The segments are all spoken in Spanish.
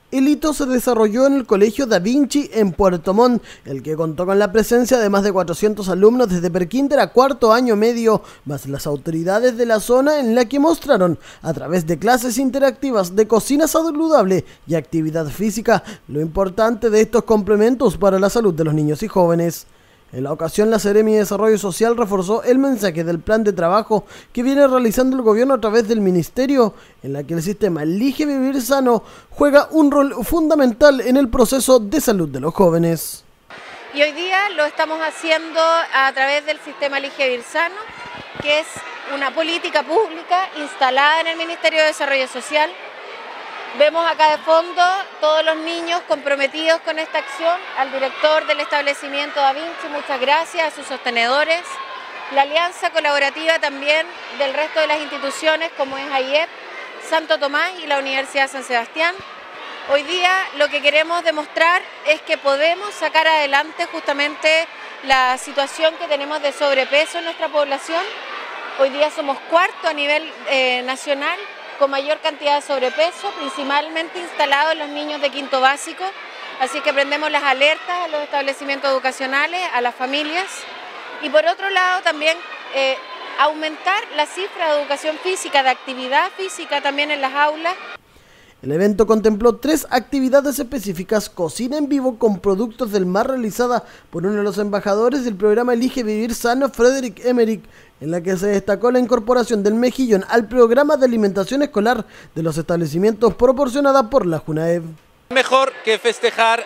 El hito se desarrolló en el Colegio Da Vinci en Puerto Montt, el que contó con la presencia de más de 400 alumnos desde prekinder a cuarto año medio, más las autoridades de la zona, en la que mostraron, a través de clases interactivas de cocina saludable y actividad física, lo importante de estos complementos para la salud de los niños y jóvenes. En la ocasión, la Seremi de Desarrollo Social reforzó el mensaje del plan de trabajo que viene realizando el gobierno a través del ministerio, en la que el sistema Elige Vivir Sano juega un rol fundamental en el proceso de salud de los jóvenes. Y hoy día lo estamos haciendo a través del sistema Elige Vivir Sano, que es una política pública instalada en el Ministerio de Desarrollo Social. Vemos acá de fondo todos los niños comprometidos con esta acción, al director del establecimiento Da Vinci, muchas gracias, a sus sostenedores, la alianza colaborativa también del resto de las instituciones como es AIEP, Santo Tomás y la Universidad San Sebastián. Hoy día lo que queremos demostrar es que podemos sacar adelante justamente la situación que tenemos de sobrepeso en nuestra población. Hoy día somos cuarto a nivel nacional, con mayor cantidad de sobrepeso, principalmente instalado en los niños de quinto básico, así que prendemos las alertas a los establecimientos educacionales, a las familias, y por otro lado también aumentar la cifra de educación física, de actividad física también en las aulas. El evento contempló 3 actividades específicas: cocina en vivo con productos del mar realizada por uno de los embajadores del programa Elige Vivir Sano, Frederick Emmerich, en la que se destacó la incorporación del mejillón al programa de alimentación escolar de los establecimientos proporcionada por la JUNAEV. Mejor que festejar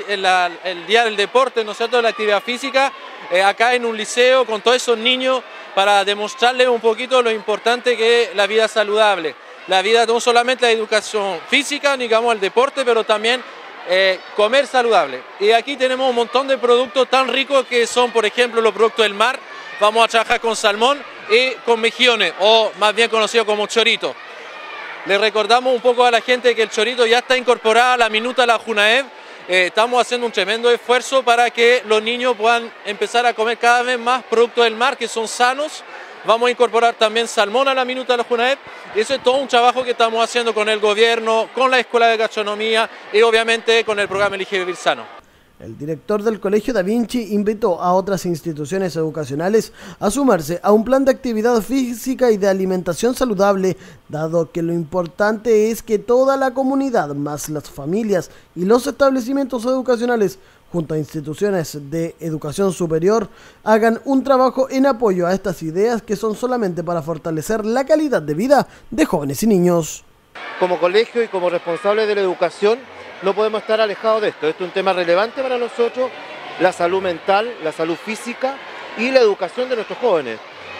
el Día del Deporte, ¿no es cierto?, de la actividad física, acá en un liceo con todos esos niños, para demostrarles un poquito lo importante que es la vida saludable. La vida, no solamente la educación física, digamos el deporte, pero también comer saludable. Y aquí tenemos un montón de productos tan ricos que son, por ejemplo, los productos del mar. Vamos a trabajar con salmón y con mejillones, o más bien conocido como chorito. Le recordamos un poco a la gente que el chorito ya está incorporado a la minuta de la JUNAEV. Estamos haciendo un tremendo esfuerzo para que los niños puedan empezar a comer cada vez más productos del mar que son sanos. Vamos a incorporar también salmón a la minuta de la JUNAEV. Eso es todo un trabajo que estamos haciendo con el gobierno, con la Escuela de Gastronomía y obviamente con el programa Elige Vivir Sano. El director del Colegio Da Vinci invitó a otras instituciones educacionales a sumarse a un plan de actividad física y de alimentación saludable, dado que lo importante es que toda la comunidad, más las familias y los establecimientos educacionales, junto a instituciones de educación superior, hagan un trabajo en apoyo a estas ideas que son solamente para fortalecer la calidad de vida de jóvenes y niños. Como colegio y como responsable de la educación, no podemos estar alejados de esto. Esto es un tema relevante para nosotros, la salud mental, la salud física y la educación de nuestros jóvenes.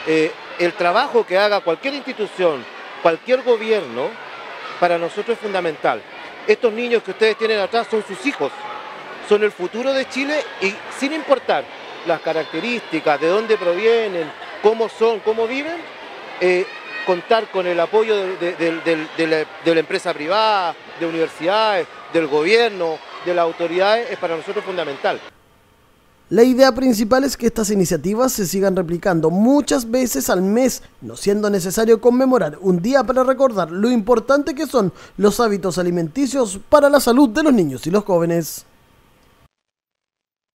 El trabajo que haga cualquier institución, cualquier gobierno, para nosotros es fundamental. Estos niños que ustedes tienen atrás son sus hijos, son el futuro de Chile y sin importar las características, de dónde provienen, cómo son, cómo viven, contar con el apoyo de la empresa privada, de universidades, del gobierno, de las autoridades, es para nosotros fundamental. La idea principal es que estas iniciativas se sigan replicando muchas veces al mes, no siendo necesario conmemorar un día para recordar lo importante que son los hábitos alimenticios para la salud de los niños y los jóvenes.